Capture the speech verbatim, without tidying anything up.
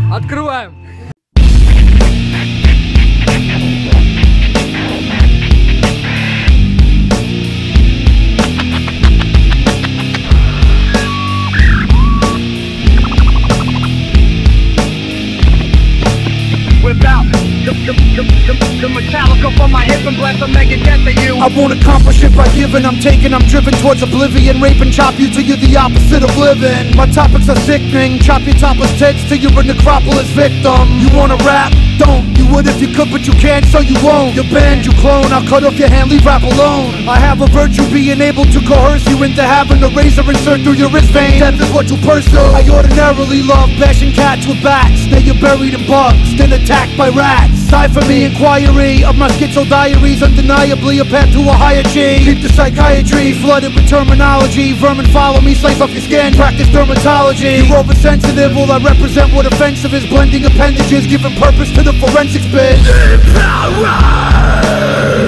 Открываем. Without the, the, the, the, the Metallica from my hip and blast a mega death to you. I won't accomplish it by giving, I'm taking, I'm driven towards oblivion. Rape and chop you till you're the opposite of living. My topics are sickening, chop your topless tits till you're a necropolis victim. You wanna rap? Don't. You would if you could, but you can't, so you won't. You're banned, you clone, I'll cut off your hand, leave rap alone. I have a virtue, being able to coerce you into having a razor insert through your wrist vein. Death is what you pursue. I ordinarily love bashing cats with bats. Now you're buried in bugs, then attacked by rats. Cipher me inquiry of my schizo diaries, undeniably a path to a higher G. Keep the psychiatry flooded with terminology. Vermin follow me, slice off your skin, practice dermatology. You're oversensitive, all I represent what offensive is. Blending appendages, giving purpose to the forensics biz. Power!